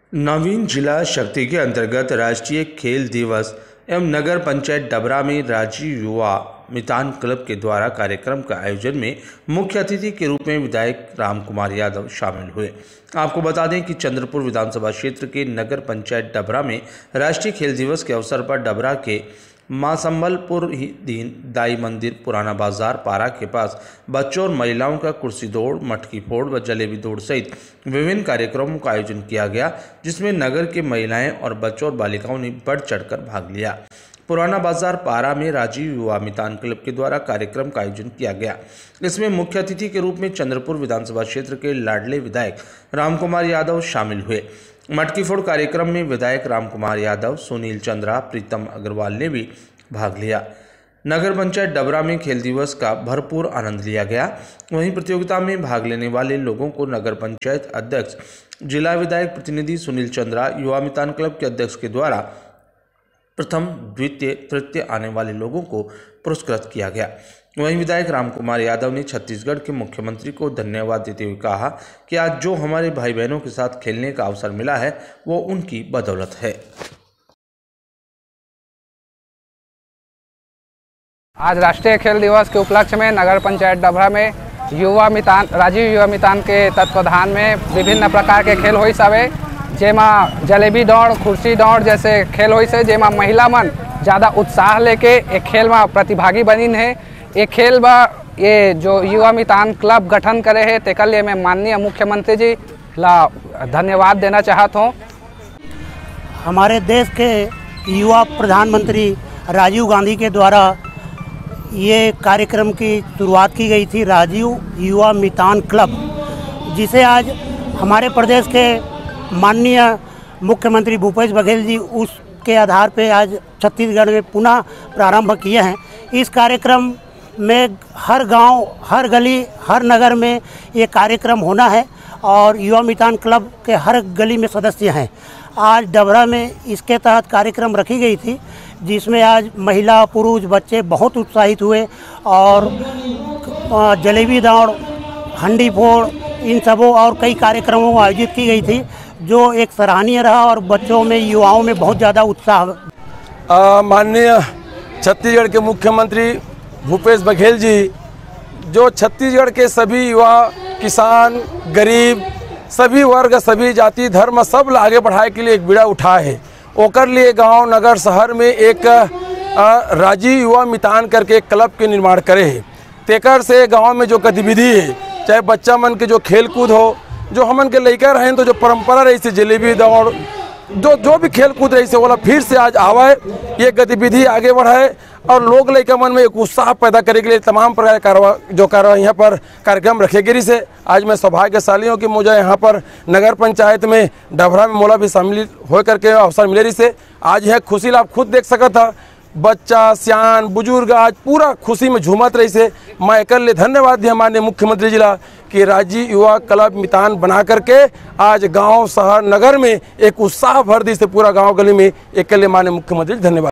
नवीन जिला शक्ति के अंतर्गत राष्ट्रीय खेल दिवस एवं नगर पंचायत डबरा में राजीव युवा मितान क्लब के द्वारा कार्यक्रम का आयोजन में मुख्य अतिथि के रूप में विधायक रामकुमार यादव शामिल हुए। आपको बता दें कि चंद्रपुर विधानसभा क्षेत्र के नगर पंचायत डबरा में राष्ट्रीय खेल दिवस के अवसर पर डबरा के मां संबलपुर दीन दाई मंदिर पुराना बाजार पारा के पास बच्चों और महिलाओं का कुर्सी दौड़, मटकी फोड़ व जलेबी दौड़ सहित विभिन्न कार्यक्रमों का आयोजन किया गया, जिसमें नगर के महिलाएं और बच्चों और बालिकाओं ने बढ़ चढ़कर भाग लिया। पुराना बाजार पारा में राजीव युवा मितान क्लब के द्वारा कार्यक्रम का आयोजन किया गया। इसमें मुख्य अतिथि के रूप में चंद्रपुर विधानसभा क्षेत्र के लाडले विधायक रामकुमार यादव शामिल हुए। मटकी फोड़ कार्यक्रम में विधायक रामकुमार यादव, सुनील चंद्रा, प्रीतम अग्रवाल ने भी भाग लिया। नगर पंचायत डबरा में खेल दिवस का भरपूर आनंद लिया गया। वहीं प्रतियोगिता में भाग लेने वाले लोगों को नगर पंचायत अध्यक्ष, जिला विधायक प्रतिनिधि सुनील चंद्रा, युवा मितान क्लब के अध्यक्ष के द्वारा प्रथम, द्वितीय, तृतीय आने वाले लोगों को पुरस्कृत किया गया। वहीं विधायक रामकुमार यादव ने छत्तीसगढ़ के मुख्यमंत्री को धन्यवाद देते हुए कहा कि आज जो हमारे भाई बहनों के साथ खेलने का अवसर मिला है वो उनकी बदौलत है। आज राष्ट्रीय खेल दिवस के उपलक्ष्य में नगर पंचायत डबरा में राजीव युवा मितान के तत्वाधान में विभिन्न प्रकार के खेल होइस हवे, जेमा जलेबी दौड़, कुर्सी दौड़ जैसे खेल होइस है, जेमा महिला मन ज़्यादा उत्साह लेके एक खेल में प्रतिभागी बनिन है। एक खेल बा ये जो युवा मितान क्लब गठन करे है, तेकर लिए मैं माननीय मुख्यमंत्री जी ला धन्यवाद देना चाहता हूँ। हमारे देश के युवा प्रधानमंत्री राजीव गांधी के द्वारा ये कार्यक्रम की शुरुआत की गई थी, राजीव युवा मितान क्लब, जिसे आज हमारे प्रदेश के माननीय मुख्यमंत्री भूपेश बघेल जी उसके आधार पे आज छत्तीसगढ़ में पुनः प्रारंभ किए हैं। इस कार्यक्रम में हर गांव, हर गली, हर नगर में ये कार्यक्रम होना है और युवा मितान क्लब के हर गली में सदस्य हैं। आज डबरा में इसके तहत कार्यक्रम रखी गई थी, जिसमें आज महिला, पुरुष, बच्चे बहुत उत्साहित हुए और जलेबी दौड़, हंडी फोड़, इन सबों और कई कार्यक्रमों को आयोजित की गई थी, जो एक सराहनीय रहा और बच्चों में, युवाओं में बहुत ज़्यादा उत्साह। माननीय छत्तीसगढ़ के मुख्यमंत्री भूपेश बघेल जी जो छत्तीसगढ़ के सभी युवा, किसान, गरीब, सभी वर्ग, सभी जाति, धर्म सब आगे बढ़ाए के लिए एक बीड़ा उठाए है। ओकर लिए गांव, नगर, शहर में एक राजीव युवा मितान करके एक क्लब के निर्माण करे है। तेकर से गांव में जो गतिविधि है, चाहे बच्चा मन के जो खेल कूद हो, जो हमन के लइका रहें तो जो परंपरा रही से जलेबी दौड़, जो भी खेल कूद रही से वाला फिर से आज आवे, ये गतिविधि आगे बढ़ाए और लोग लइका मन में एक उत्साह पैदा करे के लिए तमाम प्रकार कार्रवाई यहाँ पर कार्यक्रम रखे गिरी से आज मैं सौभाग्यशाली हूँ कि मुझे यहाँ पर नगर पंचायत में डबरा में मोला भी शामिल हो करके अवसर मिले रही से आज यह खुशी आप खुद देख सकता था। बच्चा, सियान, बुजुर्ग आज पूरा खुशी में झूमत रही से। मैं एक लिए धन्यवाद दिया माननीय मुख्यमंत्री जिला कि राजीव युवा क्लब मितान बना करके आज गांव, शहर, नगर में एक उत्साह भर दी से पूरा गांव गली में। एक लिए माननीय मुख्यमंत्री धन्यवाद।